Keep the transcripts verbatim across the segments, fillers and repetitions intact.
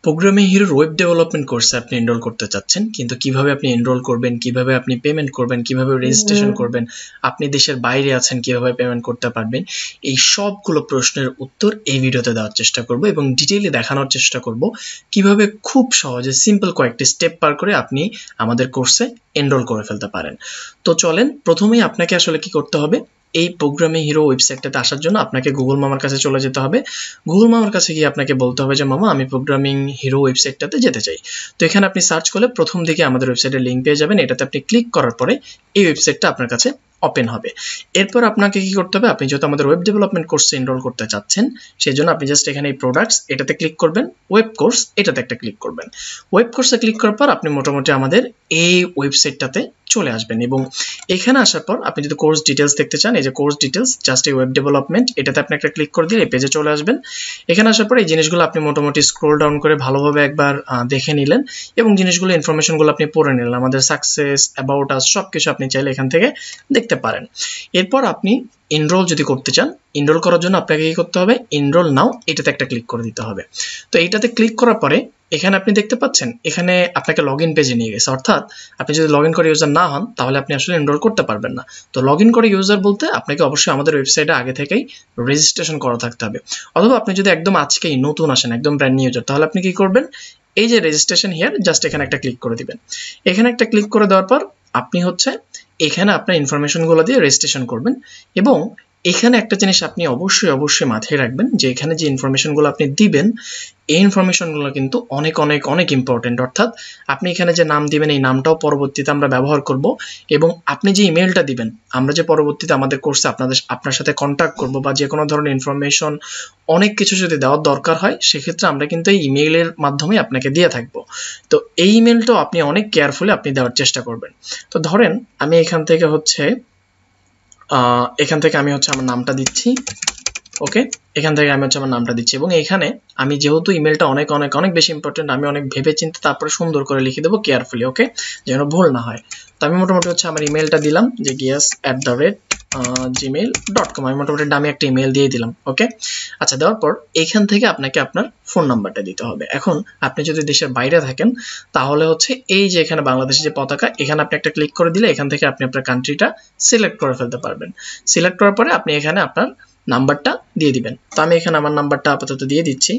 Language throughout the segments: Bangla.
প্রোগ্রামিং হিরোর ওয়েব ডেভেলপমেন্ট কোর্সে আপনি এনরোল করতে চাচ্ছেন, কিন্তু কিভাবে আপনি এনরোল করবেন, কিভাবে আপনি পেমেন্ট করবেন, কিভাবে রেজিস্ট্রেশন করবেন, আপনি দেশের বাইরে আছেন কিভাবে পেমেন্ট করতে পারবেন, এই সবগুলো প্রশ্নের উত্তর এই ভিডিওতে দেওয়ার চেষ্টা করব এবং ডিটেইলে দেখানোর চেষ্টা করব কিভাবে খুব সহজে সিম্পল কয়েকটি স্টেপ পার করে আপনি আমাদের কোর্সে এনরোল করে ফেলতে পারেন। তো চলেন, প্রথমেই আপনাকে আসলে কি করতে হবে, এই প্রোগ্রামিং হিরো ওয়েবসাইটটাতে আসার জন্য আপনাকে গুগল মামার কাছে চলে যেতে হবে। গুগল মামার কাছে গিয়ে আপনাকে বলতে হবে যে মামা আমি প্রোগ্রামিং হিরো ওয়েবসাইটটাতে যেতে চাই। তো এখানে আপনি সার্চ করলে প্রথম দিকে আমাদের ওয়েবসাইটের লিঙ্ক পেয়ে যাবেন। এটাতে আপনি ক্লিক করার পরে এই ওয়েবসাইটটা আপনার কাছে ওপেন হবে। এরপর আপনাকে কি করতে হবে, আপনি যেহেতু আমাদের ওয়েব ডেভেলপমেন্ট কোর্সে এনরোল করতে চাচ্ছেন সেই জন্য আপনি জাস্ট এখানে এই প্রোডাক্টস এটাতে ক্লিক করবেন, ওয়েব কোর্স এটাতে একটা ক্লিক করবেন। ওয়েব কোর্সে ক্লিক করার পর আপনি মোটামুটি আমাদের এই ওয়েবসাইটটাতে চলে আসবেন এবং এখানে আসার পর আপনি যদি কোর্স ডিটেলস দেখতে চান, এই যে কোর্স ডিটেলস জাস্ট এই ওয়েব ডেভেলপমেন্ট এটাতে আপনি একটা ক্লিক করে দিয়ে এই পেজে চলে আসবেন। এখানে আসার পর এই জিনিসগুলো আপনি মোটামুটি স্ক্রল ডাউন করে ভালোভাবে একবার দেখে নিলেন এবং জিনিসগুলো ইনফরমেশনগুলো আপনি পড়ে নিলেন। আমাদের সাকসেস, অ্যাবাউট আস সবকিছু আপনি চাইলে এখান থেকে দেখতে পারেন। এরপর আপনি এনরোল যদি করতে চান, এনরোল করার জন্য আপনাকে কি করতে হবে, এনরোল নাও এটাতে একটা ক্লিক করে দিতে হবে। তো এইটাতে ক্লিক করার পরে এখানে আপনি দেখতে পাচ্ছেন এখানে আপনাকে লগ ইন পেজে নিয়ে গেছে, অর্থাৎ আপনি যদি লগ ইন করে ইউজার না হন তাহলে আপনি আসলে এনরোল করতে পারবেন না। তো লগ ইন করে ইউজার বলতে আপনাকে অবশ্যই আমাদের ওয়েবসাইটে আগে থেকেই রেজিস্ট্রেশন করা থাকতে হবে, অথবা আপনি যদি একদম আজকেই নতুন আসেন, একদম ব্র্যান্ড নিউ ইউজার, তাহলে আপনি কি করবেন, এই যে রেজিস্ট্রেশন হিয়ার জাস্ট এখানে একটা ক্লিক করে দিবেন। এখানে একটা ক্লিক করে দেওয়ার পর আপনি হচ্ছে এখানে আপনার ইনফরমেশনগুলো দিয়ে রেজিস্ট্রেশন করবেন এবং এখানে একটা জিনিস আপনি অবশ্যই অবশ্যই মাথায় রাখবেন যে এখানে যে ইনফরমেশনগুলো আপনি দিবেন এই ইনফরমেশনগুলো কিন্তু অনেক অনেক অনেক ইম্পর্টেন্ট। অর্থাৎ আপনি এখানে যে নাম দিবেন এই নামটাও পরবর্তীতে আমরা ব্যবহার করব এবং আপনি যে ইমেলটা দিবেন, আমরা যে পরবর্তীতে আমাদের কোর্সে আপনাদের আপনার সাথে কন্ট্যাক্ট করব বা যে কোনো ধরনের ইনফরমেশন অনেক কিছু যদি দেওয়ার দরকার হয় সেক্ষেত্রে আমরা কিন্তু এই ইমেইলের মাধ্যমে আপনাকে দিয়ে থাকবো। তো এই ইমেলটাও আপনি অনেক কেয়ারফুলি আপনি দেওয়ার চেষ্টা করবেন। তো ধরেন আমি এখান থেকে হচ্ছে এখান থেকে আমি হচ্ছে আমার নামটা দিচ্ছি, ওকে, এখান থেকে আমি হচ্ছে আমার নামটা দিচ্ছি এবং এখানে আমি যেহেতু ইমেলটা অনেক অনেক অনেক বেশি ইম্পর্টেন্ট, আমি অনেক ভেবে চিন্তে তারপরে সুন্দর করে লিখে দেবো কেয়ারফুলি, ওকে, যেন ভুল না হয়। তো আমি মোটামুটি হচ্ছে আমার ইমেলটা দিলাম যে Giyas at the rate Gmail dot com, আমি মোটামুটি দামি একটা ইমেল দিয়ে দিলাম, ওকে। আচ্ছা, দেওয়ার পর এখান থেকে আপনাকে আপনার ফোন নাম্বারটা দিতে হবে। এখন আপনি যদি দেশের বাইরে থাকেন তাহলে হচ্ছে এই যে এখানে বাংলাদেশের যে পতাকা এখানে আপনি একটা ক্লিক করে দিলে এখান থেকে আপনি আপনার কান্ট্রিটা সিলেক্ট করে ফেলতে পারবেন। সিলেক্ট করার পরে আপনি এখানে আপনার নাম্বারটা দিয়ে দিবেন। তো আমি এখানে আমার নাম্বারটা আপাতত দিয়ে দিচ্ছি,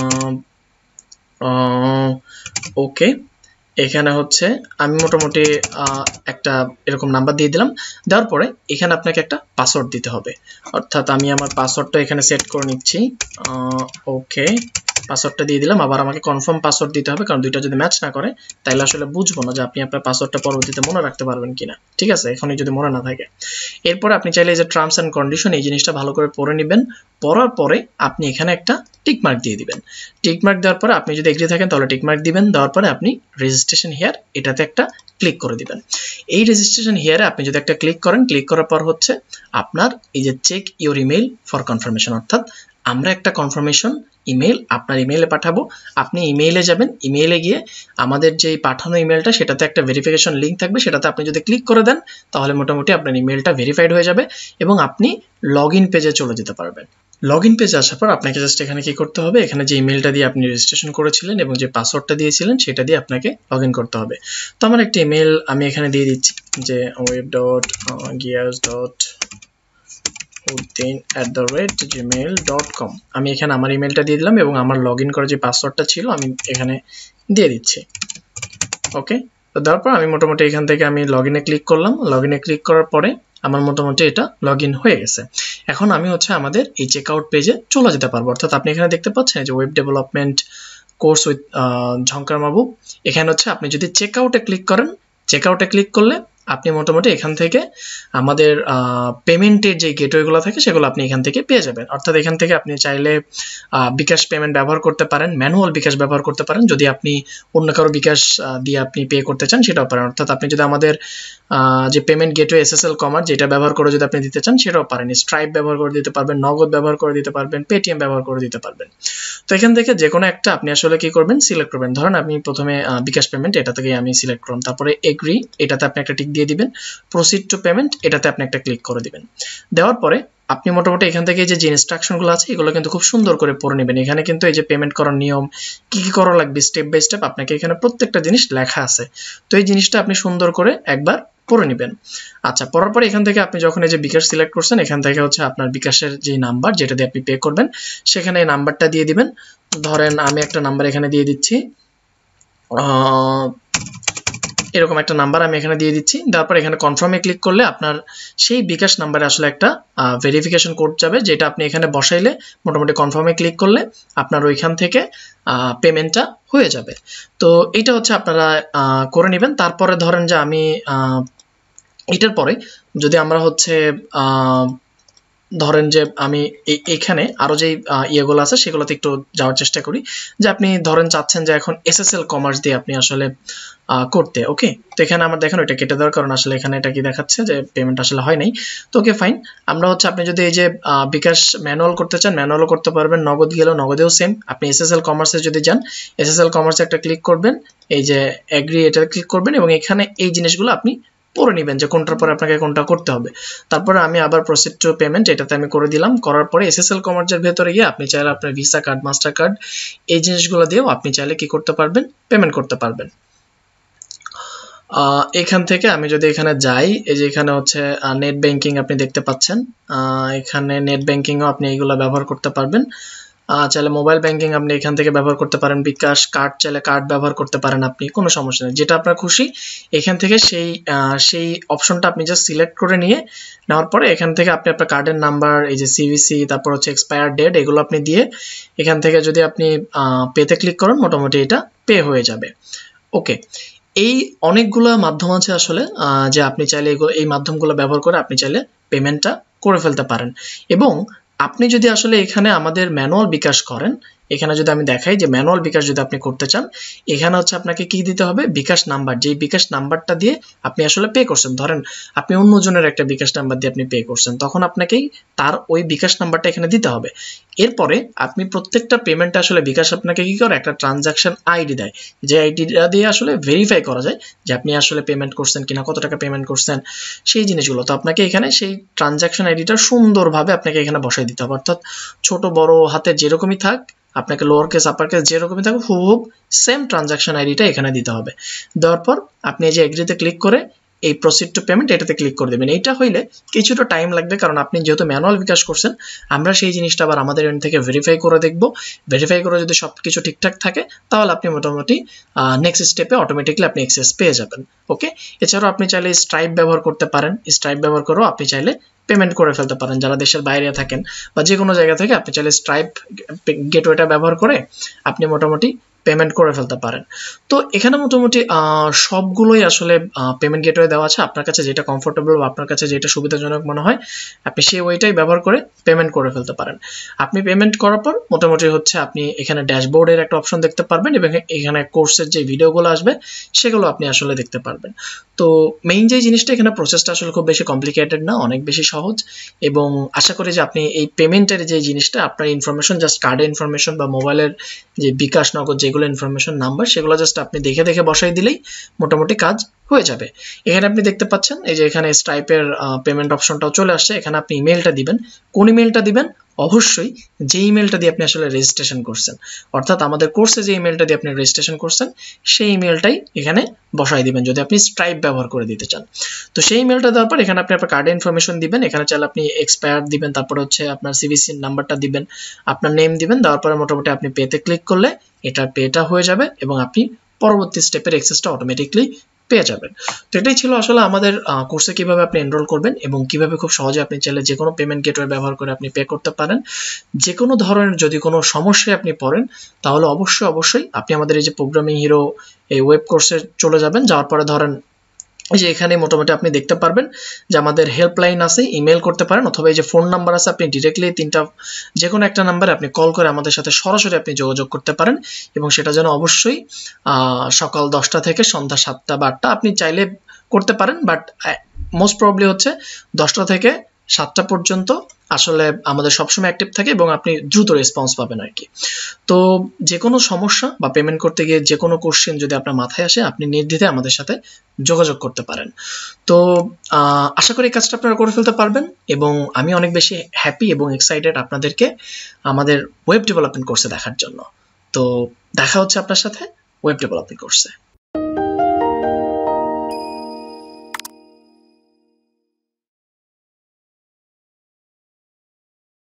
ওকে। এখানে হচ্ছে আমি মোটামুটি একটা এরকম নাম্বার দিয়ে দিলাম। দেওয়ার পরে এখানে আপনাকে একটা পাসওয়ার্ড দিতে হবে, অর্থাৎ আমি আমার পাসওয়ার্ডটা এখানে সেট করে নিচ্ছি, ওকে। পাসওয়ার্ডটা দিয়ে দিলাম, আবার আমাকে কনফার্ম পাসওয়ার্ড দিতে হবে, কারণ দুইটা যদি ম্যাচ না করে তাহলে আসলে বুঝবো না যে আপনি আপনার পাসওয়ার্ডটা পরবর্তীতে মনে রাখতে পারবেন কিনা, ঠিক আছে, এখনই যদি মনে না থাকে। এরপরে আপনি চাইলে যে টার্মস অ্যান্ড কন্ডিশন এই জিনিসটা ভালো করে পড়ে নেবেন। পড়ার পরে আপনি এখানে একটা টিক মার্ক দিয়ে দিবেন। টিক মার্ক দেওয়ার পরে আপনি যদি এগ্রি থাকেন তাহলে টিক মার্ক দিবেন। দেওয়ার পরে আপনি রেজিস্ট্রেশন হিয়ার এটাতে একটা ক্লিক করে দিবেন। এই রেজিস্ট্রেশন হিয়ারে আপনি যদি একটা ক্লিক করেন, ক্লিক করার পর হচ্ছে আপনার এই যে check your email for confirmation, অর্থাৎ আমরা একটা কনফার্মেশন ইমেইল আপনার ইমেইলে পাঠাবো। আপনি ইমেইলে যাবেন, ইমেইলে গিয়ে আমাদের যে পাঠানো ইমেইলটা সেটাতে একটা ভেরিফিকেশন লিঙ্ক থাকবে, সেটাতে আপনি যদি ক্লিক করে দেন তাহলে মোটামুটি আপনার ইমেইলটা ভেরিফাইড হয়ে যাবে এবং আপনি লগ ইন পেজে চলে যেতে পারবেন। লগ ইন পেজে আসার পর আপনাকে জাস্ট এখানে কি করতে হবে, এখানে যে ইমেইলটা দিয়ে আপনি রেজিস্ট্রেশন করেছিলেন এবং যে পাসওয়ার্ডটা দিয়েছিলেন সেটা দিয়ে আপনাকে লগ ইন করতে হবে। তো আমার একটা ইমেইল আমি এখানে দিয়ে দিচ্ছি যে web dot Giyas dot Uddin at the rate Gmail dot com, আমি এখানে আমার ইমেলটা দিয়ে দিলাম এবং আমার লগ ইন করার যে পাসওয়ার্ডটা ছিল আমি এখানে দিয়ে দিচ্ছি, ওকে। তো তারপর আমি মোটামুটি এখান থেকে আমি লগ ইনে ক্লিক করলাম। লগ ইনে ক্লিক করার পরে আমার মোটামুটি এটা লগ ইন হয়ে গেছে। এখন আমি হচ্ছে আমাদের এই চেক আউট পেজে চলে যেতে পারবো, অর্থাৎ আপনি এখানে দেখতে পাচ্ছেন যে web development course with Jhankar Mahbub. এখানে হচ্ছে আপনি যদি চেক আউটে ক্লিক করেন, চেক আউটে ক্লিক করলে আপনি মোটামুটি এখান থেকে আমাদের পেমেন্টের যে গেটওয়েগুলো থাকে সেগুলো আপনি এখান থেকে পেয়ে যাবেন। অর্থাৎ এখান থেকে আপনি চাইলে বিকাশ পেমেন্ট ব্যবহার করতে পারেন, ম্যানুয়াল বিকাশ ব্যবহার করতে পারেন, যদি আপনি অন্য কারো বিকাশ দিয়ে আপনি পে করতে চান সেটাও পারেন। অর্থাৎ আপনি যদি আমাদের যে পেমেন্ট গেটওয়ে এসএসএল কমার্স যেটা ব্যবহার করে যদি আপনি দিতে চান সেটাও পারেন। স্ট্রাইপ ব্যবহার করে দিতে পারবেন, নগদ ব্যবহার করে দিতে পারবেন, পেটিএম ব্যবহার করে দিতে পারবেন। তো এখান থেকে যে কোনো একটা আপনি আসলে কি করবেন, সিলেক্ট করবেন। ধরেন আমি প্রথমে বিকাশ পেমেন্ট এটা থেকে আমি সিলেক্ট করলাম, তারপরে এগ্রি এটাতে আপনি একটা টিক দিয়ে দিবেন, প্রসিড টু পেমেন্ট এটাতে আপনি একটা ক্লিক করে দিবেন। দেওয়ার পরে আপনি মোটামুটি এখান থেকে যে যে ইনস্ট্রাকশনগুলো আছে এগুলো কিন্তু খুব সুন্দর করে পড়ে নেবেন। এখানে কিন্তু এই যে পেমেন্ট করার নিয়ম কি কি করা লাগবে স্টেপ বাই স্টেপ আপনাকে এখানে প্রত্যেকটা জিনিস লেখা আছে। তো এই জিনিসটা আপনি সুন্দর করে একবার পড়ে নেবেন। আচ্ছা, পড়ার পরে এখান থেকে আপনি যখন এই যে বিকাশ সিলেক্ট করছেন এখান থেকে হচ্ছে আপনার বিকাশের যে নাম্বার যেটা দিয়ে আপনি পে করবেন সেখানে এই নাম্বারটা দিয়ে দিবেন। ধরেন আমি একটা নাম্বার এখানে দিয়ে দিচ্ছি, এরকম একটা নাম্বার আমি এখানে দিয়ে দিচ্ছি। তারপর এখানে কনফার্মে ক্লিক করলে আপনার সেই বিকাশ নাম্বারে আসলে একটা ভেরিফিকেশন কোড যাবে, যেটা আপনি এখানে বসাইলে মোটামুটি কনফার্মে ক্লিক করলে আপনার ওইখান থেকে পেমেন্টটা হয়ে যাবে। তো এটা হচ্ছে আপনারা করে নেবেন। তারপরে ধরেন যে আমি এটার পরে যদি আমরা হচ্ছে ধরেন যে আমি এখানে আরো যে ইয়েগুলো আছে সেগুলোতে একটু যাওয়ার চেষ্টা করি, যে আপনি ধরেন চাচ্ছেন যে এখন এসএসএল কমার্স দিয়ে আপনি আসলে করতে, ওকে। তো এখানে আমার দেখেন ওইটা কেটে দেওয়ার কারণ আসলে এখানে এটা কি দেখাচ্ছে যে পেমেন্ট আসলে হয় নাই। তো ওকে ফাইন, আমরা হচ্ছে আপনি যদি এই যে বিকাশ ম্যানুয়াল করতে চান ম্যানুয়ালও করতে পারবেন, নগদ গেলেও নগদেও সেম। আপনি এসএসএল কমার্সে যদি যান এসএসএল কমার্সে একটা ক্লিক করবেন, এই যে এগ্রি এটা ক্লিক করবেন এবং এখানে এই জিনিসগুলো আপনি পড়ে নেবেন যে কোনটার পরে আপনাকে কোনটা করতে হবে। তারপরে আমি আবার প্রসিড টু পেমেন্ট এটাতে আমি করে দিলাম। করার পরে এসএসএল কমার্সের ভেতরে গিয়ে আপনি চাইলে আপনার ভিসা কার্ড মাস্টার কার্ড এই জিনিসগুলো দিয়েও আপনি চাইলে কি করতে পারবেন, পেমেন্ট করতে পারবেন। এখান থেকে আমি যদি এখানে যাই, এই যে এখানে হচ্ছে নেট ব্যাংকিং আপনি দেখতে পাচ্ছেন, এখানে নেট ব্যাংকিংও আপনি এইগুলো ব্যবহার করতে পারবেন। চাইলে মোবাইল ব্যাংকিং আপনি এখান থেকে ব্যবহার করতে পারেন, বিকাশ কার্ড চাইলে কার্ড ব্যবহার করতে পারেন, আপনি কোনো সমস্যা নেই, যেটা আপনার খুশি এখান থেকে সেই সেই অপশনটা আপনি জাস্ট সিলেক্ট করে নিয়ে নেওয়ার পরে এখান থেকে আপনি আপনার কার্ডের নাম্বার, এই যে সিভিসি, তারপর হচ্ছে এক্সপায়ার ডেট, এগুলো আপনি দিয়ে এখান থেকে যদি আপনি পেতে ক্লিক করেন মোটামুটি এটা পে হয়ে যাবে। ওকে, এই অনেকগুলো মাধ্যম আছে আসলে যে আপনি চাইলে এই মাধ্যমগুলো ব্যবহার করে আপনি চাইলে পেমেন্টটা করে ফেলতে পারেন। এবং আপনি যদি আসলে এখানে আমাদের ম্যানুয়াল বিকাশ করেন, এখানে যদি আমি দেখাই যে ম্যানুয়াল বিকাশ যদি আপনি করতে চান এখানে হচ্ছে আপনাকে কি দিতে হবে, বিকাশ নাম্বার, যেই বিকাশ নাম্বারটা দিয়ে আপনি আসলে পে করছেন, ধরেন আপনি অন্যজনের একটা বিকাশ নাম্বার দিয়ে আপনি পে করছেন, তখন আপনাকেই তার ওই বিকাশ নাম্বারটা এখানে দিতে হবে। এরপরে আপনি প্রত্যেকটা পেমেন্টে আসলে বিকাশ আপনাকে কি করে, একটা ট্রানজাকশন আইডি দেয়, যে আইডিটা দিয়ে আসলে ভেরিফাই করা যায় যে আপনি আসলে পেমেন্ট করছেন কিনা, কত টাকা পেমেন্ট করছেন সেই জিনিসগুলো। তো আপনাকে এখানে সেই ট্রানজাকশন আইডিটা সুন্দরভাবে আপনাকে এখানে বসাই দিতে হবে, অর্থাৎ ছোট বড় হাতে যেরকমই থাক আপনাকে লোয়ার কেস আপার কেস যেরকমই থাকুক হুবহুব সেম ট্রানজাকশন আইডিটা এখানে দিতে হবে। দেওয়ার পর আপনি এই যে এগ্রিতে ক্লিক করে এই প্রসিড টু পেমেন্ট এটাতে ক্লিক করে দেবেন। এইটা হইলে কিছুটা টাইম লাগবে, কারণ আপনি যেহেতু ম্যানুয়াল বিকাশ করছেন আমরা সেই জিনিসটা আবার আমাদের এন্ড থেকে ভেরিফাই করে দেখব। ভেরিফাই করে যদি সব কিছু ঠিকঠাক থাকে তাহলে আপনি মোটামুটি নেক্সট স্টেপে অটোমেটিকলি আপনি অ্যাক্সেস পেয়ে যাবেন। ওকে, এছাড়াও আপনি চাইলে স্ট্রাইপ ব্যবহার করতে পারেন, স্ট্রাইপ ব্যবহার করেও আপনি চাইলে পেমেন্ট করে ফেলতে পারেন। যারা দেশের বাইরে থাকেন বা যে কোনো জায়গা থেকে আপনি চাইলে স্ট্রাইপ গেটওয়েটা ব্যবহার করে আপনি মোটামুটি পেমেন্ট করে ফেলতে পারেন। তো এখানে মোটামুটি সবগুলোই আসলে পেমেন্ট গেটওয়ে দেওয়া আছে, আপনার কাছে যেটা কমফোর্টেবল বা আপনার কাছে যেটা সুবিধাজনক মনে হয় আপনি সেই ওইটাই ব্যবহার করে পেমেন্ট করে ফেলতে পারেন। আপনি পেমেন্ট করার পর মোটামুটি হচ্ছে আপনি এখানে ড্যাশবোর্ডের একটা অপশন দেখতে পারবেন এবং এখানে কোর্সের যে ভিডিওগুলো আসবে সেগুলো আপনি আসলে দেখতে পারবেন। তো মেইন যে জিনিসটা এখানে প্রসেসটা আসলে খুব বেশি কমপ্লিকেটেড না, অনেক বেশি সহজ। এবং আশা করি যে আপনি এই পেমেন্টের যে জিনিসটা আপনার ইনফরমেশন জাস্ট কার্ডের ইনফরমেশন বা মোবাইলের যে বিকাশ নগদ যেগুলো ইনফরমেশন নাম্বার সেগুলো জাস্ট আপনি দেখে দেখে বসাই দিলেই মোটামুটি কাজ হয়ে যাবে। এখানে আপনি দেখতে পাচ্ছেন এই যে এখানে স্ট্রাইপের পেমেন্ট অপশনটাও চলে আসছে। এখানে আপনি ইমেলটা দিবেন, কোন ইমেলটা দিবেন, অবশ্যই যে ইমেলটা দিয়ে আপনি আসলে রেজিস্ট্রেশন করছেন, অর্থাৎ আমাদের কোর্সে যে ইমেলটা দিয়ে আপনি রেজিস্ট্রেশন করছেন সেই ইমেলটাই এখানে বসাই দিবেন যদি আপনি স্ট্রাইপ ব্যবহার করে দিতে চান। তো সেই ইমেলটা দেওয়ার পর এখানে আপনি আপনার কার্ডের ইনফরমেশন দিবেন, এখানে চাইলে আপনি এক্সপায়ার দিবেন, তারপর হচ্ছে আপনার সিভিসি নাম্বারটা দিবেন, আপনার নেম দিবেন, দেওয়ার পরে মোটামুটি আপনি পেতে ক্লিক করলে এটা পেটা হয়ে যাবে এবং আপনি পরবর্তী স্টেপের অ্যাক্সেসটা অটোমেটিকলি পেয়ে যাবেন। তো এটাই ছিল আসলে আমাদের কোর্সে কিভাবে আপনি এনরোল করবেন এবং কিভাবে খুব সহজে আপনি চাইলে যে কোনো পেমেন্ট গেটওয়ে ব্যবহার করে আপনি পে করতে পারেন। যে কোনো ধরনের যদি কোনো সমস্যায় আপনি পড়েন তাহলে অবশ্যই অবশ্যই আপনি আমাদের এই যে প্রোগ্রামিং হিরো এই ওয়েব কোর্সে চলে যাবেন। যাওয়ার পরে ধরেন এই যে এখানে মোটামুটি আপনি দেখতে পারবেন যে আমাদের হেল্পলাইন আছে, ইমেল করতে পারেন, অথবা এই যে ফোন নাম্বার আছে, আপনি ডিরেক্টলি তিনটা যে কোনো একটা নাম্বারে আপনি কল করে আমাদের সাথে সরাসরি আপনি যোগাযোগ করতে পারেন এবং সেটা যেন অবশ্যই সকাল দশটা থেকে সন্ধ্যা সাতটা বা আটটা আপনি চাইলে করতে পারেন, বাট মোস্ট প্রবলি হচ্ছে দশটা থেকে সাতটা পর্যন্ত আসলে আমাদের সবসময় অ্যাক্টিভ থাকে এবং আপনি দ্রুত রেসপন্স পাবেন আর কি। তো যে কোনো সমস্যা বা পেমেন্ট করতে গিয়ে যে কোনো কোশ্চেন যদি আপনার মাথায় আসে, আপনি নির্দ্বিধায় আমাদের সাথে যোগাযোগ করতে পারেন। তো আশা করি এই কাজটা আপনারা করে ফেলতে পারবেন, এবং আমি অনেক বেশি হ্যাপি এবং এক্সাইটেড আপনাদেরকে আমাদের ওয়েব ডেভেলপমেন্ট কোর্সে দেখার জন্য। তো দেখা হচ্ছে আপনার সাথে ওয়েব ডেভেলপমেন্ট কোর্সে।